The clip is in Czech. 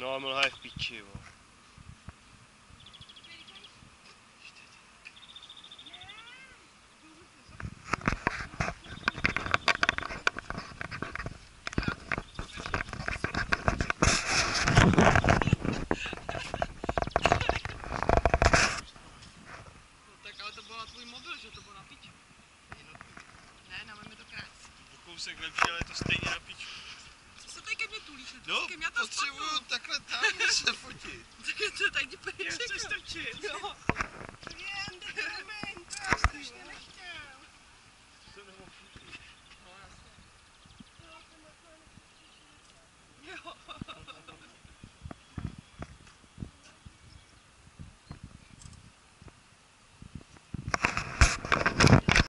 No, mlha je v piči, jo. Tak ale to byl na tvůj mobil, že to bylo na piči. Ne, na mém je to krásný. Kousek lepší, ale je to stejně na piču. Co se tady ke mně tulíš? No, Ke mně to potřebuju takhle tam se fotit. Tak je to tady pejček. Chceš točit? Jo.